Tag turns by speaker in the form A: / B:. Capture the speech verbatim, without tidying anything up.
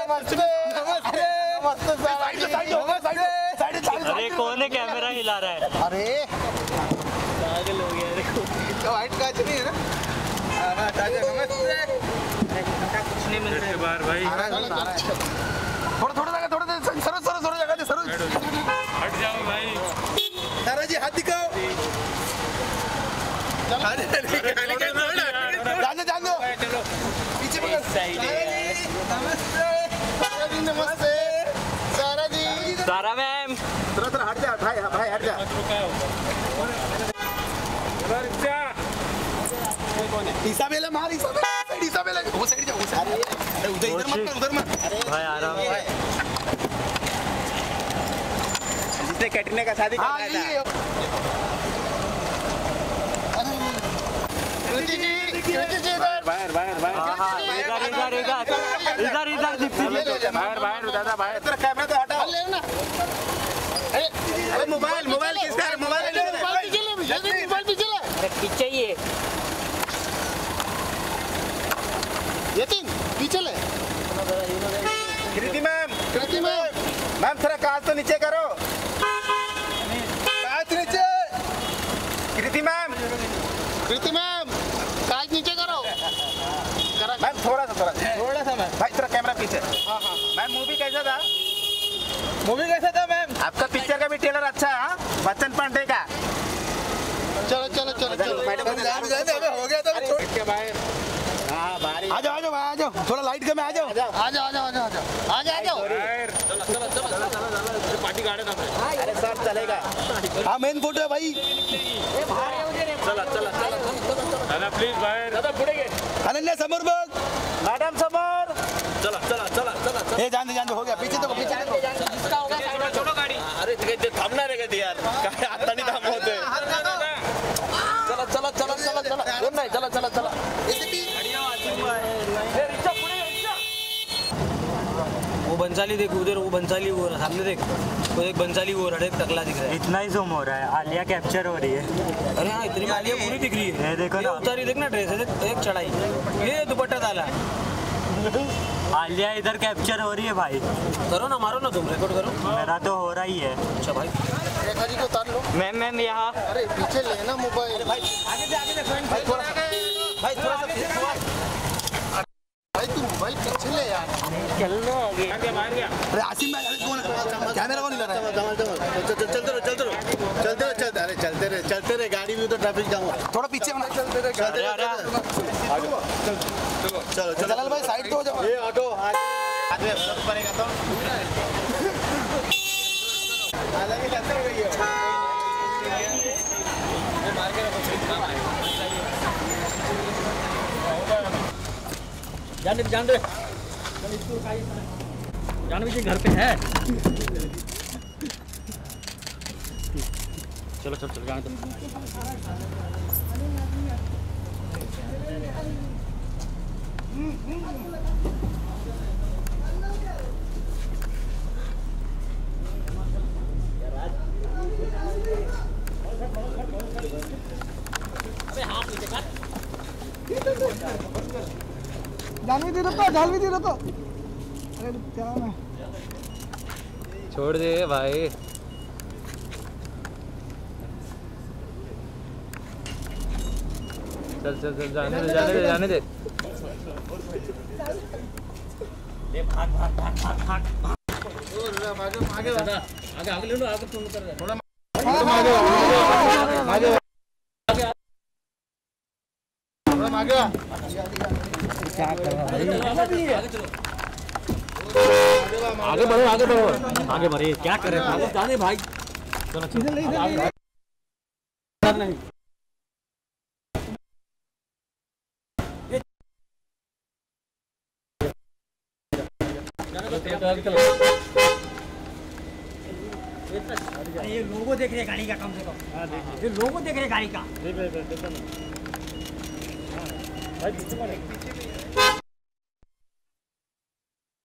A: अरे कौन है कैमरा हिला रहा है?
B: अरे
A: पागल हो गया।
B: वाइट कांच नहीं है ना?
A: कुछ नहीं मिल रहा है बाहर भाई।
B: थोड़ा थोड़ा जगह थोड़ा सरोज सरोज थोड़ा जगह दे सरोज।
A: हट जाओ भाई।
B: तारा जी हाथ दिखाओ। जाने जान दो।
A: चलो
B: पीछे पकड़। नमस्ते सारा जी नमस्ते सारा जी।
A: सारा मैम
B: थोड़ा थोड़ा हट जा भाई भाई हट जा। इसाबेला मार इसाबेला इसाबेला वो साइड जा वो साइड उधर इधर मत उधर मत
A: भाई आ रहा हूँ।
B: जिसने कैटरीना का शादी करना था। बाहर बाहर बाहर
A: इधर इधर इधर इधर इधर दीप्ति
B: बाहर बाहर दादा बाहर तेरा कैमरा तो हटा ले ना। अरे मोबाइल मोबाइल किसका है? मोबाइल मोबाइल पीछे ले
A: पीछे ही है।
B: यतीन पीछे ले। Kriti ma'am Kriti ma'am ma'am थोड़ा कांच तो नीचे करो। कांच नीचे। कृति मैम कृति मैम कांच नीचे करो। मैम थोड़ा सा थोड़ा थोड़ा सा मैम भाई थोड़ा कैमरा पीछे। हाँ हाँ मैम मूवी कैसा था? मूवी कैसा था मैम? आपका पिक्चर का भी ट्रेलर अच्छा है। बच्चन पांडे का। चलो चलो चलो चलो मैडम हो गया था बाहर। हाँ बाहर आ जाओ आ जाओ आ जाओ थोड़ा लाइट कम आ जाओ आ जाओ आ जाओ आ जाओ आ जाओ आ जाओ चलो चलो चलो चलो पार्टी गार्डन अरे सर चलेगा। हाँ मेन फोटो है भाई। चला चला चला दादा प्लीज बाहर दादा पुढे गे अनन्या समोर बघ मैडम समोर चला चला चला चला ए जान दे जान दे हो गया पीछे तो पीछे जिसका होगा साइड छोड़ो गाड़ी। अरे ते थांबणार आहे का ते यार काय आता नाही थांबवतोय। चला चला चला चला चला कोण नाही चला चला चला
A: वो बंसाली देख उधर वो बंसाली वो सामने देख वो एक बंसाली वो रहा है टकला दिख रहा है। इतना ही जूम हो रहा है। आलिया कैप्चर हो रही है। अरे हाँ इतनी आलिया पूरी दिख रही है। ये देखो ना उतारी देख ना ड्रेस है एक चढ़ाई ये दुपट्टा डाला। आलिया इधर कैप्चर हो रही है भाई। करो ना मारो ना तुम रिकॉर्ड करो। मेरा तो हो रहा ही है। अच्छा भाई रेखा जी को उतार लो। मैम मैम यहाँ अरे पीछे लेना मोबाइल भाई आगे से आगे से भाई थोड़ा सा भाई थोड़ा सा भाई तू मोबाइल पीछे ले यार चल लो आगे आगे मार गया। अरे आसिम भाई अरे कौन कैमरा कौन हिला रहा है? चल चल चल चलते रहो चलते रहो चलते रहो चलते अरे चलते रहे चलते रहे गाड़ी में तो ट्रैफिक जाम हो थोड़ा पीछे होना चलते रहे चलते रहे चलो चलो जलाल भाई साइड तो हो जाओ। ये ऑटो आगे पड़ेगा तो हालांकि चलते हो गई है मार के रखो जान दे जान दे जान भी घर पे है। चलो चलो चलो जाने दो।
C: जानवी दे रहा जानवी दे रहा अरे क्या मैं
A: छोड़ दे भाई। चल चल चल जाने दे जाने दे जाने दे। ले भाग भाग भाग भाग भाग आगे आगे आगे आगे ले लो आगे तुम उतर रहे थोड़ा आगे आगे थोड़ा आगे क्या कर रहा है आगे चलो आगे बढ़ो आगे बढ़ो आगे बढ़िए क्या कर रहे हैं जाने भाई चलो चलो नहीं
C: ये लोगो देख रहे गाड़ी का कम से कम। हाँ देखिए ये लोगो देख रहे गाड़ी का।
A: देख रहे देखो ना भाई पीछे